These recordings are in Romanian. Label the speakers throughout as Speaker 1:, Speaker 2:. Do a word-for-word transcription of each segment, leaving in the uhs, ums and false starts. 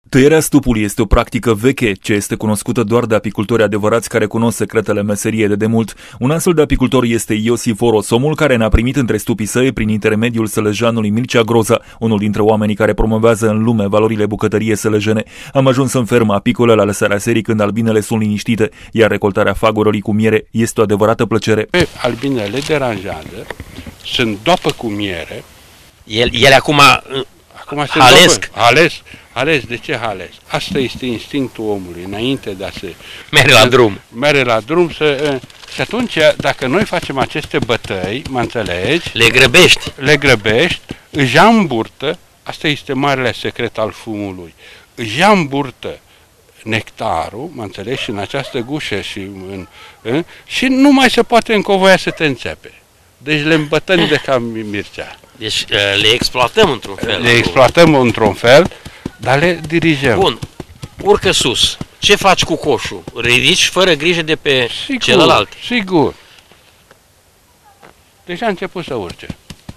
Speaker 1: Tăierea stupului este o practică veche, ce este cunoscută doar de apicultori adevărați care cunosc secretele meseriei de demult. Un astfel de apicultor este Iosif Oros, omul care ne-a primit între stupii săi prin intermediul sălăjanului Mircea Groza, unul dintre oamenii care promovează în lume valorile bucătăriei sălăjene. Am ajuns în fermă apicolă la lăsarea serii când albinele sunt liniștite, iar recoltarea fagurilor cu miere este o adevărată plăcere.
Speaker 2: Pe albinele deranjează, sunt dopă cu miere.
Speaker 3: El, ele acum,
Speaker 2: acum
Speaker 3: halesc?
Speaker 2: Ales. Ales, de ce ales? Asta este instinctul omului, înainte de a se...
Speaker 3: Mere la drum.
Speaker 2: Mere la drum să... Și atunci, dacă noi facem aceste bătăi, mă înțelegi?
Speaker 3: Le grăbești.
Speaker 2: Le grăbești, își ia în burtă, asta este marele secret al fumului, își ia în burtă nectarul, mă înțelegi, și în această gușă și în, în, și nu mai se poate încovoia să te înțepe. Deci le îmbătăm de ca Mircea.
Speaker 3: Deci le exploatăm într-un fel.
Speaker 2: Le exploatăm într-un fel, dar le dirijăm.
Speaker 3: Bun, urcă sus. Ce faci cu coșul? Ridici fără grijă de pe
Speaker 2: sigur,
Speaker 3: celălalt?
Speaker 2: Sigur. Deja a început să urce.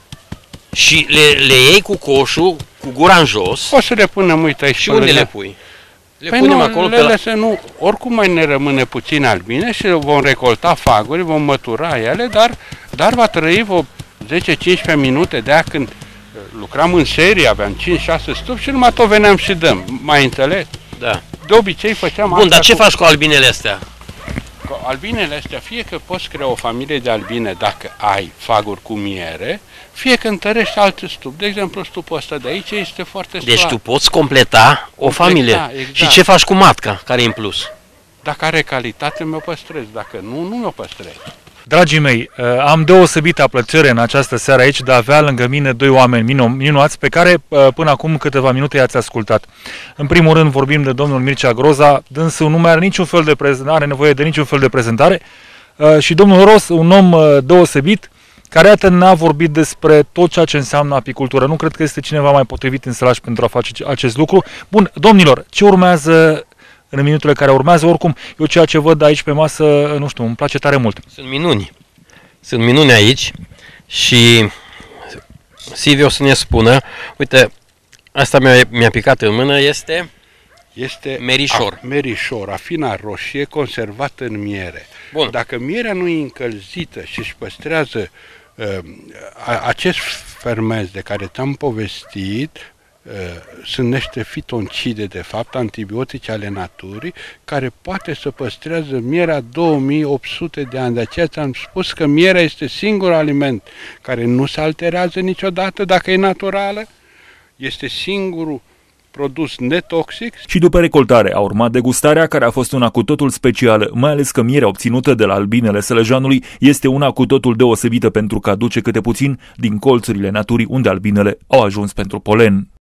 Speaker 3: Și le, le iei cu coșul, cu gura în jos.
Speaker 2: O să le punem, uite aici.
Speaker 3: Și unde le pui? Le
Speaker 2: păi
Speaker 3: punem
Speaker 2: nu,
Speaker 3: acolo
Speaker 2: le
Speaker 3: pe la...
Speaker 2: lăsă, nu, oricum mai ne rămâne puțin albine și vom recolta faguri, vom mătura ele, dar, dar va trăi vreo zece cincisprezece minute de aia când lucram în serie, aveam cinci șase stupi și numai tot veneam și dăm. Mai înțeles?
Speaker 3: Da.
Speaker 2: De obicei făceam
Speaker 3: Bun,
Speaker 2: asta.
Speaker 3: dar ce
Speaker 2: cu...
Speaker 3: faci cu albinele astea?
Speaker 2: Cu albinele astea, fie că poți crea o familie de albine dacă ai faguri cu miere, fie că întărești alte stup. De exemplu, stupul ăsta de aici este foarte slab.
Speaker 3: Deci tu poți completa o
Speaker 2: Completa,
Speaker 3: familie.
Speaker 2: exact.
Speaker 3: Și ce faci cu matca, care e în plus?
Speaker 2: Dacă are calitate, mi-o păstrez. Dacă nu, nu mi-o păstrez.
Speaker 1: Dragii mei, am deosebită plăcere în această seară aici de a avea lângă mine doi oameni minunați pe care până acum câteva minute i-ați ascultat. În primul rând vorbim de domnul Mircea Groza, dânsul nu mai are niciun fel de prezentare, are nevoie de niciun fel de prezentare, și domnul Oros, un om deosebit, care iată ne-a vorbit despre tot ceea ce înseamnă apicultură. Nu cred că este cineva mai potrivit în sălaș pentru a face acest lucru. Bun, domnilor, ce urmează în minutele care urmează? Oricum, eu ceea ce văd aici pe masă, nu știu, îmi place tare mult.
Speaker 3: Sunt minuni. Sunt minuni aici și Silviu o să ne spună, uite, asta mi-a, mi-a picat în mână, este,
Speaker 2: este
Speaker 3: merișor.
Speaker 2: A, merișor, afina roșie conservată în miere.
Speaker 3: Bun.
Speaker 2: Dacă mierea nu e încălzită și își păstrează uh, acest ferment de care te-am povestit, Uh, sunt niște fitoncide, de fapt, antibiotice ale naturii, care poate să păstrează mierea două mii opt sute de ani. De aceea ți-am spus că mierea este singurul aliment care nu se alterează niciodată dacă e naturală, este singurul produs netoxic.
Speaker 1: Și după recoltare a urmat degustarea, care a fost una cu totul specială, mai ales că mierea obținută de la albinele sălăjanului este una cu totul deosebită pentru că aduce câte puțin din colțurile naturii unde albinele au ajuns pentru polen.